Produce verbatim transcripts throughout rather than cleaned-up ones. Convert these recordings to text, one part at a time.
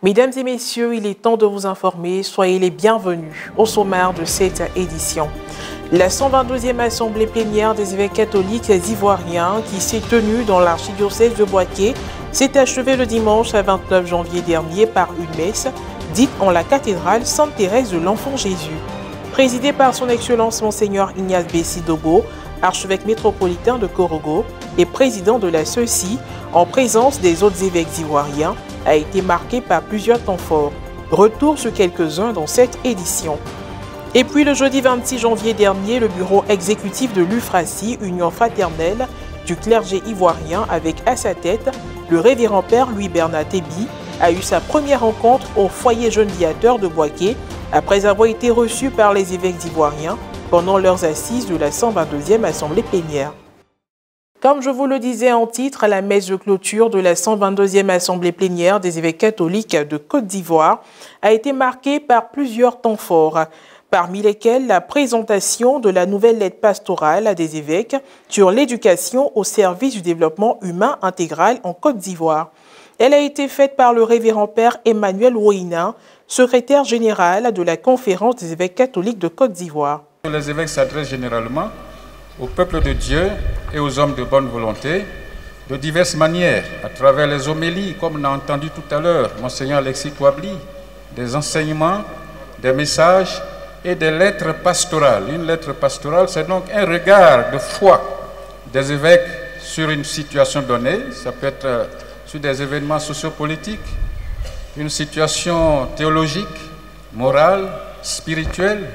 Mesdames et messieurs, il est temps de vous informer. Soyez les bienvenus au sommaire de cette édition. La cent vingt-deuxième assemblée plénière des évêques catholiques ivoiriens qui s'est tenue dans l'archidiocèse de Bouaké s'est achevée le dimanche vingt-neuf janvier dernier par une messe dite en la cathédrale Sainte-Thérèse de l'Enfant Jésus. Présidée par son Excellence Monseigneur Ignace Bessi Dogo, archevêque métropolitain de Korogo et président de la C E C I, en présence des autres évêques ivoiriens, a été marqué par plusieurs temps forts. Retour sur quelques-uns dans cette édition. Et puis le jeudi vingt-six janvier dernier, le bureau exécutif de l'U F R A C I, Union fraternelle du clergé ivoirien, avec à sa tête le révérend père Louis-Bernard Tébi, a eu sa première rencontre au foyer jeune viateur de Bouaké, après avoir été reçu par les évêques ivoiriens pendant leurs assises de la cent vingt-deuxième assemblée plénière. Comme je vous le disais en titre, la messe de clôture de la cent vingt-deuxième assemblée plénière des évêques catholiques de Côte d'Ivoire a été marquée par plusieurs temps forts, parmi lesquels la présentation de la nouvelle lettre pastorale des évêques sur l'éducation au service du développement humain intégral en Côte d'Ivoire. Elle a été faite par le révérend père Emmanuel Ouina, secrétaire général de la Conférence des évêques catholiques de Côte d'Ivoire. Les évêques s'adressent généralement au peuple de Dieu et aux hommes de bonne volonté de diverses manières, à travers les homélies, comme on a entendu tout à l'heure, Monseigneur Alexis Kouabli, des enseignements, des messages et des lettres pastorales. Une lettre pastorale, c'est donc un regard de foi des évêques sur une situation donnée. Ça peut être sur des événements sociopolitiques, une situation théologique, morale, spirituelle.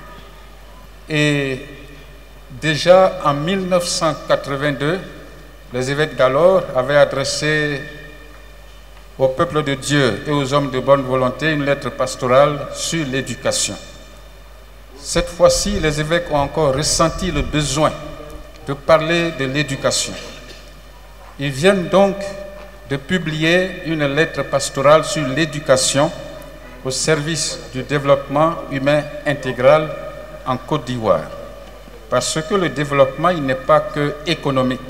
Et déjà en mille neuf cent quatre-vingt-deux, les évêques d'alors avaient adressé au peuple de Dieu et aux hommes de bonne volonté une lettre pastorale sur l'éducation. Cette fois-ci, les évêques ont encore ressenti le besoin de parler de l'éducation. Ils viennent donc de publier une lettre pastorale sur l'éducation au service du développement humain intégral en Côte d'Ivoire. Parce que le développement, il n'est pas que économique.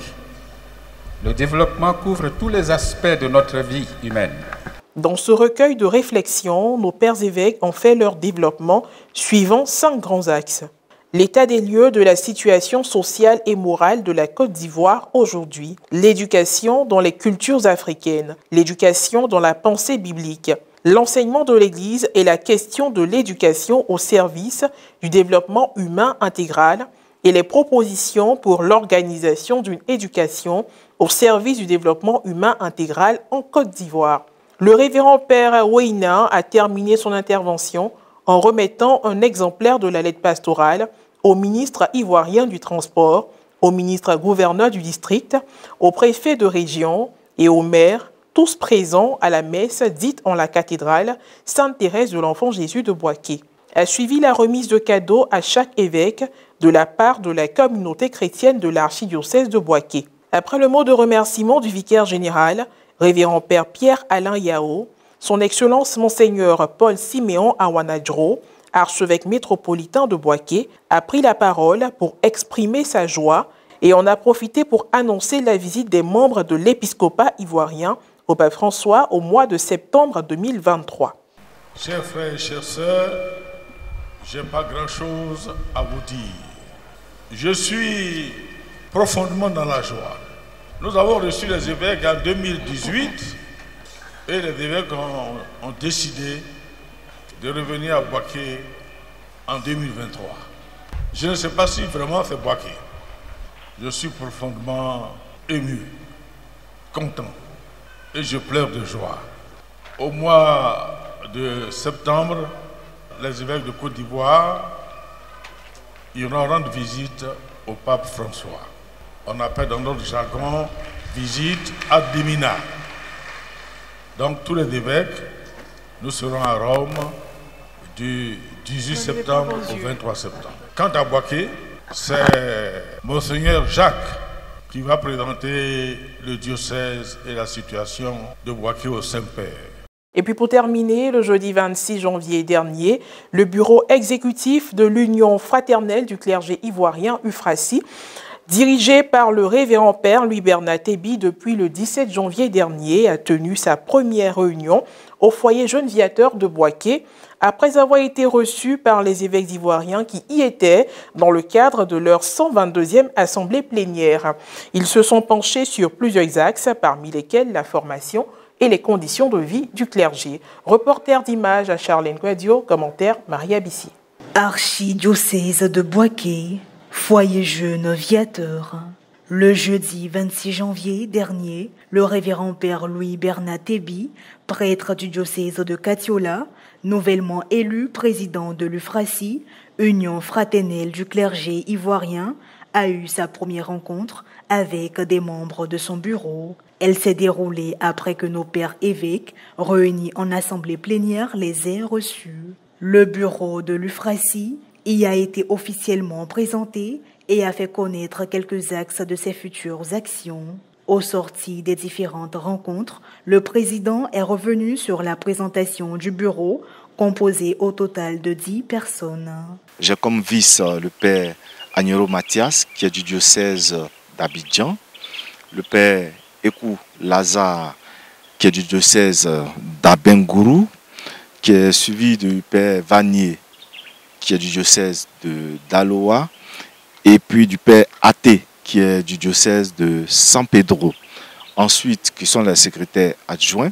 Le développement couvre tous les aspects de notre vie humaine. Dans ce recueil de réflexions, nos pères évêques ont fait leur développement suivant cinq grands axes. L'état des lieux de la situation sociale et morale de la Côte d'Ivoire aujourd'hui, l'éducation dans les cultures africaines, l'éducation dans la pensée biblique, l'enseignement de l'Église et la question de l'éducation au service du développement humain intégral et les propositions pour l'organisation d'une éducation au service du développement humain intégral en Côte d'Ivoire. Le révérend père Ouina a terminé son intervention en remettant un exemplaire de la lettre pastorale au ministre ivoirien du Transport, au ministre gouverneur du district, au préfet de région et au maire, tous présents à la messe dite en la cathédrale Sainte-Thérèse de l'Enfant Jésus de Bouaké. A suivi la remise de cadeaux à chaque évêque de la part de la communauté chrétienne de l'archidiocèse de Bouaké. Après le mot de remerciement du vicaire général, révérend père Pierre-Alain Yao, son Excellence Monseigneur Paul Siméon Awanadjro, archevêque métropolitain de Bouaké, a pris la parole pour exprimer sa joie et en a profité pour annoncer la visite des membres de l'épiscopat ivoirien au pape François au mois de septembre deux mille vingt-trois. Chers frères et chères sœurs, je n'ai pas grand-chose à vous dire. Je suis profondément dans la joie. Nous avons reçu les évêques en deux mille dix-huit et les évêques ont, ont décidé de revenir à Bouaké en deux mille vingt-trois. Je ne sais pas si vraiment c'est Bouaké. Je suis profondément ému, content et je pleure de joie. Au mois de septembre, les évêques de Côte d'Ivoire iront rendre visite au pape François. On appelle dans notre jargon visite ad limina. Donc tous les évêques, nous serons à Rome du dix-huit septembre au vingt-trois septembre. Quant à Bouaké, c'est Monseigneur Jacques qui va présenter le diocèse et la situation de Bouaké au Saint-Père. Et puis pour terminer, le jeudi vingt-six janvier dernier, le bureau exécutif de l'Union fraternelle du clergé ivoirien U F R A C I Dirigé par le révérend père Louis Bernard Tébi depuis le dix-sept janvier dernier, a tenu sa première réunion au foyer Jeune Viateur de Boaké, après avoir été reçu par les évêques ivoiriens qui y étaient dans le cadre de leur cent vingt-deuxième assemblée plénière. Ils se sont penchés sur plusieurs axes, parmi lesquels la formation et les conditions de vie du clergé. Reporter d'images à Charlène Guadio, commentaire Maria Bissi. Archidiocèse de Boaké, foyer Jeune Viateur. Le jeudi vingt-six janvier dernier, le révérend père Louis Bernard Tébi, prêtre du diocèse de Katiola, nouvellement élu président de l'U F R A C I, Union fraternelle du clergé ivoirien, a eu sa première rencontre avec des membres de son bureau. Elle s'est déroulée après que nos pères évêques, réunis en assemblée plénière, les aient reçus. Le bureau de l'U F R A C I y a été officiellement présenté et a fait connaître quelques axes de ses futures actions. Au sorti des différentes rencontres, le président est revenu sur la présentation du bureau, composé au total de dix personnes. J'ai comme vice le père Agnero Mathias, qui est du diocèse d'Abidjan, le père Ekou Lazare, qui est du diocèse d'Abengourou, qui est suivi du père Vanier, qui est du diocèse d'Aloa, et puis du père Até, qui est du diocèse de San Pedro. Ensuite, qui sont les secrétaires adjoints.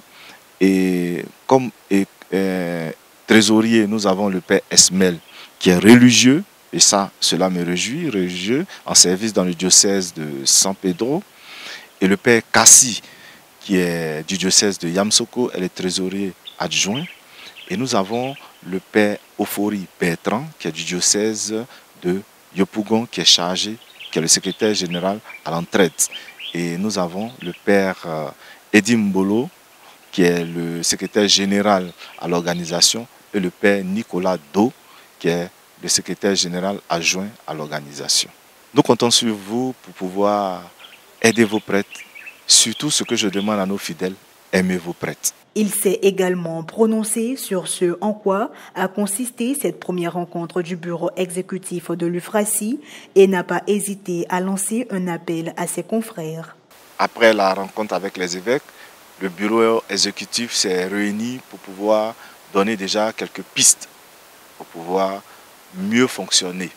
Et comme et, et, trésorier, nous avons le père Esmel, qui est religieux, et ça, cela me réjouit, religieux, en service dans le diocèse de San Pedro. Et le père Kassi, qui est du diocèse de Yamsoko, elle est trésorier adjoint. Et nous avons le père Ofori Bertrand, qui est du diocèse de Yopougon, qui est chargé, qui est le secrétaire général à l'entraide. Et nous avons le père euh, Edim Mbolo, qui est le secrétaire général à l'organisation, et le père Nicolas Do, qui est le secrétaire général adjoint à l'organisation. Nous comptons sur vous pour pouvoir aider vos prêtres. Surtout ce que je demande à nos fidèles, aimez vos prêtres. Il s'est également prononcé sur ce en quoi a consisté cette première rencontre du bureau exécutif de l'U F R A C I et n'a pas hésité à lancer un appel à ses confrères. Après la rencontre avec les évêques, le bureau exécutif s'est réuni pour pouvoir donner déjà quelques pistes pour pouvoir mieux fonctionner.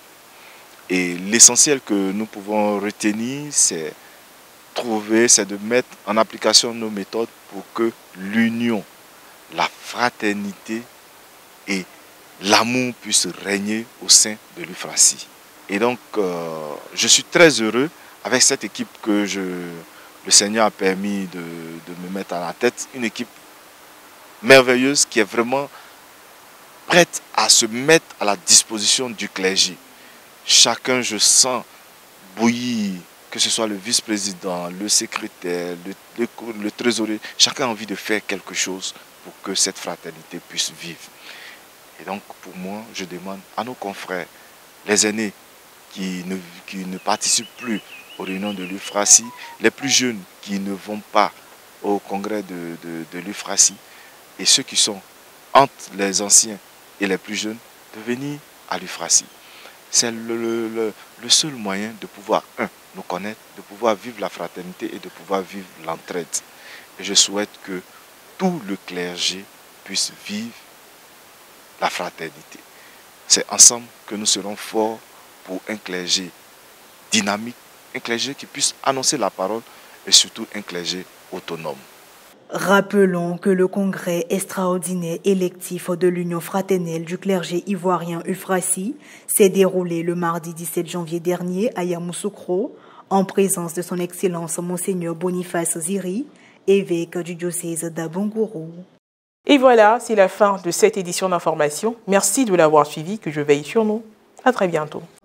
Et l'essentiel que nous pouvons retenir, c'est trouver, c'est de mettre en application nos méthodes pour que l'union, la fraternité et l'amour puissent régner au sein de l'U F R A C I. Et donc, euh, je suis très heureux avec cette équipe que je, le Seigneur a permis de, de me mettre à la tête. Une équipe merveilleuse qui est vraiment prête à se mettre à la disposition du clergé. Chacun, je sens, bouillir, que ce soit le vice-président, le secrétaire, le, le, le trésorier, chacun a envie de faire quelque chose pour que cette fraternité puisse vivre. Et donc, pour moi, je demande à nos confrères, les aînés qui ne, qui ne participent plus aux réunions de l'U F R A C I, les plus jeunes qui ne vont pas au congrès de, de, de l'U F R A C I, et ceux qui sont entre les anciens et les plus jeunes, de venir à l'U F R A C I. C'est le, le, le, le seul moyen de pouvoir, un, nous connaître, de pouvoir vivre la fraternité et de pouvoir vivre l'entraide. Et je souhaite que tout le clergé puisse vivre la fraternité. C'est ensemble que nous serons forts pour un clergé dynamique, un clergé qui puisse annoncer la parole et surtout un clergé autonome. Rappelons que le congrès extraordinaire électif de l'Union fraternelle du clergé ivoirien U F R A C I s'est déroulé le mardi dix-sept janvier dernier à Yamoussoukro, en présence de son Excellence Monseigneur Boniface Ziri, évêque du diocèse d'Abengourou. Et voilà, c'est la fin de cette édition d'information. Merci de l'avoir suivi, que je veille sur nous. À très bientôt.